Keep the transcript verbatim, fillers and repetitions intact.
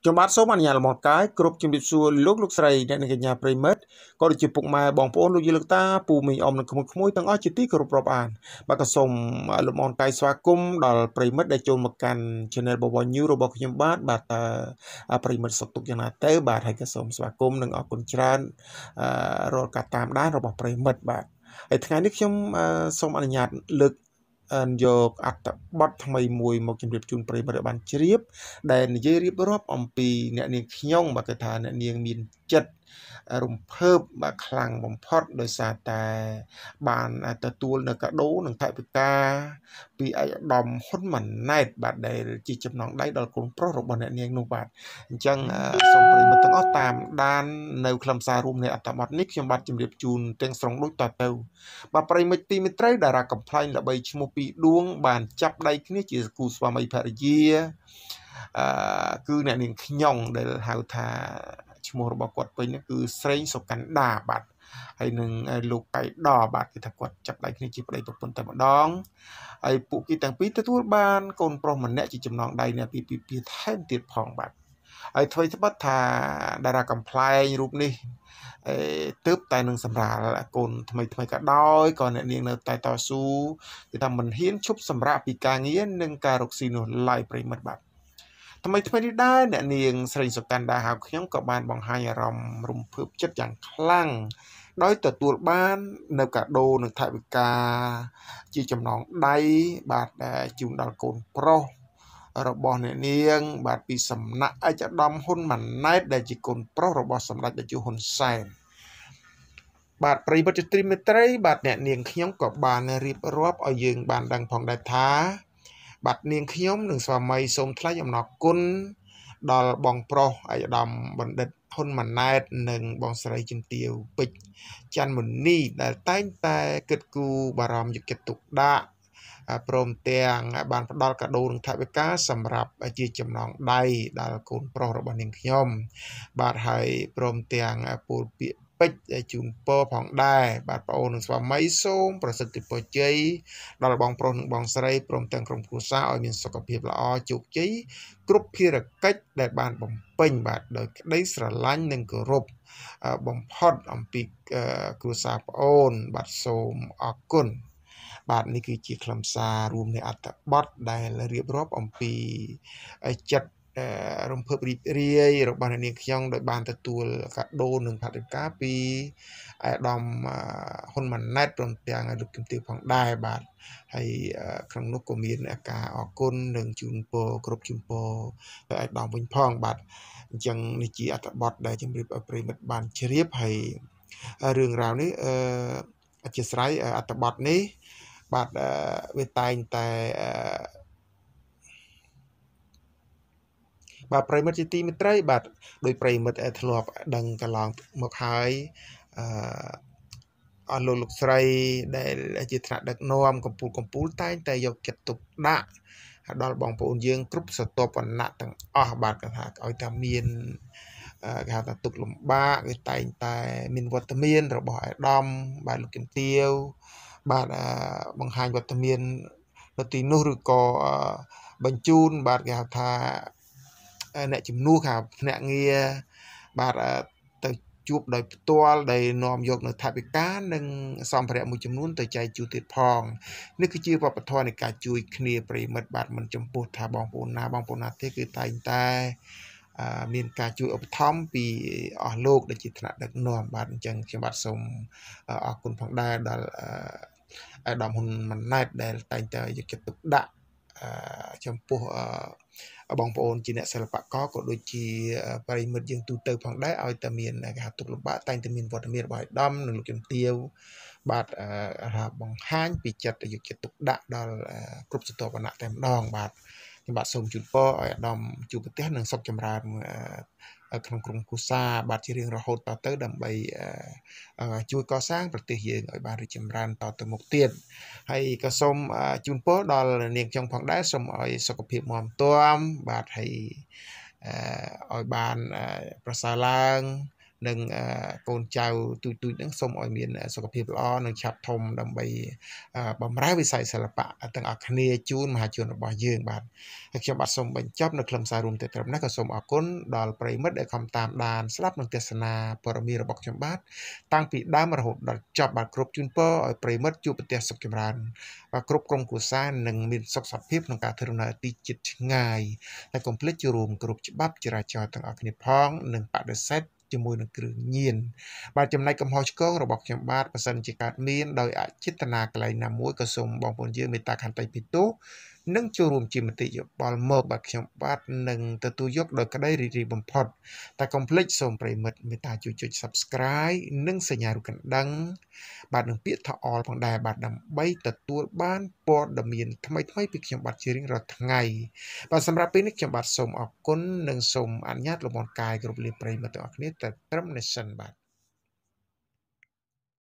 ចំបាត់សូមអនុញ្ញាតលំអរកាយគ្រប់ជំរាបសួរលោកលោកស្រីអ្នកនាងកញ្ញាប្រិមិត្តក៏ដូចជាពុកម៉ែបងប្អូនលោកយាយលោកតាពូមីងអ៊ំនិងក្មួយក្មួយទាំងអស់ជាទីគោរពរាប់អានបាទក៏សូមលំអរកាយស្វាគមន៍ដល់ប្រិមិត្តដែលចូលមកកាន់ Channel BorVor News របស់ខ្ញុំបាទបាទតើប្រិមិត្តសុខទុក្ខយ៉ាងណាទៅបាទហើយក៏សូមស្វាគមន៍និងអរគុណច្រើនរាល់ការតាមដានរបស់ប្រិមិត្តបាទហើយថ្ងៃនេះខ្ញុំសូមអនុញ្ញាតលើកយកអត្ថបទថ្មីមួយមកជម្រាបជូនប្រិយមិត្តឲ្យបានជ្រាបដែលនិយាយរៀបរាប់អំពីអ្នកនាងខ្ញុំបាទគេថាអ្នកនាងមានចិត្តរំភើបបាទខ្លាំងបំផុតដោយសារតែបានទទួលនៅកាដូនិងថវិកាពីឯកឧត្តមហ៊ុនម៉ាណែតបាទដែលជាចំណងដៃដល់កូនប្រុសរបស់អ្នកនាងនោះបាទអញ្ចឹងសូមប្រិយមិត្តទាំងអស់តាមដាននៅខ្លឹមសាររួមនៃអត្ថបទនេះខ្ញុំបាទជម្រាបជូនទាំងស្រុងដូចតទៅបាទប្រិយមិត្តទីមេត្រីតារាកំ pl ល្បីឈ្មោះពីរដួងបានចាប់ដៃគ្នាជាគូស្វាមីភរិយាអឺគឺអ្នកនាងខ្ញុំដែលហៅថាឈ្មោះរបស់គាត់ពេញគឺស្រីសុកណ្ដាបាទហើយនឹងលោកកៃដបាទគឺថាគាត់ចាប់ដៃគ្នាជាប្តីប្រពន្ធតែម្ដងហើយពួកគេទាំងពីរទទួលបានកូនប្រុសម្នាក់ជាចំណងដៃអ្នកពីពីពីថែមទៀតផងបាទហើយអ្វីត្បិតថាតារាកំ pl រូបនេះអេទើបតែនឹងសម្រាលកូនថ្មីថ្មីក៏ដោយក៏អ្នកនាងនៅតែតស៊ូគឺថាមិនហ៊ានឈប់សម្រាកពីការងារនិងការរកស៊ីនោះឡើយប្រិមិត្តបាទថ្មីថ្មីនេះដែរអ្នកនាងស្រីសុកណ្ដាហៅខ្ញុំក៏បានបង្ហាញអារម្មណ៍រំភើបចិត្តយ៉ាងខ្លាំងដោយទទួលបាននៅកាដូនិងថវិកាជាចំណងដៃបាទជូនដល់កូនប្រុសរបស់អ្នកនាងបាទពីសំណាក់ឯកឧត្តមហ៊ុនម៉ាណែតដែលជាកូនប្រុសរបស់សម្ដេចតេជោហ៊ុនសែនបាទប្រិយមិត្តជាទីមេត្រីបាទអ្នកនាងខ្ញុំក៏បានរៀបរាប់ឲ្យយើងបានដឹងផងដែរថាបាទនាងខ្ញុំនិងស្វាមីសូមថ្លែងអំណរគុណដល់បងប្រុសឯកឧត្តមបណ្ឌិតហ៊ុនម៉ាណែតនិងបងស្រីជំទាវពេជ្រច័ន្ទមុនីដែលតែងតែគិតគូរបារម្ភយកចិត្តទុកដាក់ព្រមទាំងបានផ្ដល់កាដូនិងថវិកាសម្រាប់ជាចំណងដៃដល់កូនប្រុសរបស់នាងខ្ញុំបាទហើយព្រមទាំងពោលពាក្យពេជ្រជូនពរផងដែរបាទប្អូននិងស្វាមីសូមប្រសិទ្ធពរជ័យដល់បងប្រុសនិងបងស្រីព្រមទាំងក្រុមគ្រួសារឲ្យមានសុខភាពល្អជោគជ័យគ្រប់ភារកិច្ចដែលបានបំពេញបាទដោយក្តីស្រឡាញ់និងគោរពបំផុតអំពីគ្រួសារប្អូនបាទសូមអរគុណបាទនេះគឺជាខ្លឹមសាររួមនៃអត្ថបទដែលរៀបរាប់អំពីចិត្តរំភើបរីករាយរបស់អ្នកនាងខ្ញុំដោយបានទទួលកាដូនិងថវិកាពីអាដាមហ៊ុនម៉ាណែតព្រមទាំងលោកជំទាវផងដែរបាទហើយក្នុងនោះក៏មានការអរគុណនិងជូនពរគ្រប់ជូនពរទៅអាដាមវិញផងបាទអញ្ចឹងនេះជាអត្ថបទដែលជម្រាបឲ្យប្រិមិត្តបានជ្រាបហើយរឿងរ៉ាវនេះអឺអធិស្ឋានអត្ថបទនេះបាទវាតែងតែបាទប្រិមិត្តជាទីមេត្រីបាទដោយប្រិមិត្តធ្លាប់ដឹងកន្លងមកហើយអឺអស់លោកលោកស្រីដែលជាថ្នាក់ដឹកនាំកម្ពុជាកម្ពុជាតែងតែយកចិត្តទុកដាក់ដល់បងប្អូនយើងគ្រប់ស្រទាប់វណ្ណៈទាំងអស់បាទគេថាឲ្យតែមានគេហៅថាទុកលំបាកគេតែងតែមានវត្តមានរបស់អាដាមបាទលោកជំទាវបាទបង្ហាញវត្តមាននៅទីនោះឬក៏បញ្ជូនបាទគេហៅថាអ្នកជំនួសខាងភ្នាក់ងារបាទទៅជួបដោយផ្ទាល់ដែលនាំយកនៅថវិកានិងសម្ភារៈមួយចំនួនទៅចែកជូនទៀតផងនេះគឺជាវប្បធម៌នៃការជួយគ្នាប្រិមិត្តបាទមិនចំពោះថាបងប្អូនណាបងប្អូនណាទេគឺតែងតែមានការជួយឧបត្ថម្ភពីអស់លោកដែលជាថ្នាក់ដឹកនាំបាទអញ្ចឹងខ្ញុំបាទសូមអរគុណផងដែរដល់អាដាមហ៊ុនម៉ាណែតដែលតែងតែយកចិត្តទុកដាក់ចំពោះបងប្អូនជាអ្នកសិល្បករក៏ដូចជាប្រិមិត្តយើងទូទៅផងដែរឲ្យតែមានគេហៅទុកលំបាកតែងតែមានវត្តមានរបស់អាដាមនិងលោកជំទាវបាទបង្ហាញពីចិត្តយកចិត្តទុកដាក់ដល់គ្រប់ស្រទាប់វណ្ណៈតែម្ដងបាទខ្ញុំបាទសូមជូនពរឲ្យអាដាមជួបប្រទះនិងសុខចម្រើនក្នុងក្រុមគ្រួសារបាទជារៀងរហូតតទៅដើម្បីជួយកសាងប្រទេសយើងឲ្យបានរីកចម្រើនតទៅមុខទៀតហើយក៏សូមជូនពរដល់នាងខ្ញុំផងដែរសូមឲ្យសុខភាពមាំទាំបាទហើយឲ្យបានប្រសើរឡើងនឹងកូនចៅទូចទូចហ្នឹងសូមឲ្យមានសុខភាពល្អនិងឆាប់ធំដើម្បីបម្រើវិស័យសិល្បៈទាំងអស់គ្នាជូនមហាជនរបស់យើងបាទហើយខ្ញុំបាទសូមបញ្ចប់នៅខ្លឹមសាររួមតែត្រឹមនេះក៏សូមអរគុណដល់ប្រិយមិត្តដែលខំតាមដានស្ដាប់និងទស្សនាព័ត៌មានរបស់ខ្ញុំបាទតាំងពីដើមរហូតដល់ចប់បាទគ្រប់ជូនពរឲ្យប្រិយមិត្តជួបប្រទះសុខចម្រើនបាទគ្រប់ក្រុមគ្រួសារនឹងមានសុខសភាពក្នុងការធ្វើដំណើរទីជិតឆ្ងាយតែកុំភ្លេចចូលរួមគ្រប់ច្បាប់ចរាចរណ៍ទាំងអស់គ្នាផងនិងបដិសេធជាមួយនឹងគ្រឿងញៀនបាទចំណែកកំហុសឆ្គងរបស់ខ្ញុំបាទបើសិនជាកើតមានដោយអចេតនាកន្លែងណាមួយក៏សូមបងប្អូនយើងមេត្តាខន្តីពីទោសនិងចូលរួមជាមតិយោបល់មកបាទខ្ញុំបាទនឹងទទួលយកដោយក្តីរីករាយបំផុតតែកុំភ្លេចសូមប្រិយមិត្តមេត្តាជួយចុច Subscribe និងសញ្ញារូបកណ្ដឹងបាទនឹងពាក្យថា All ផងដែរបាទដើម្បីទទួលបានព័ត៌មានថ្មីៗពីខ្ញុំបាទជារៀងរាល់ថ្ងៃបាទសម្រាប់ពេលនេះខ្ញុំបាទសូមអរគុណនិងសូមអនុញ្ញាតលំអរកាយគ្រប់លាប្រិយមិត្តទាំងអស់គ្នាតែត្រឹមនេះសិនបាទ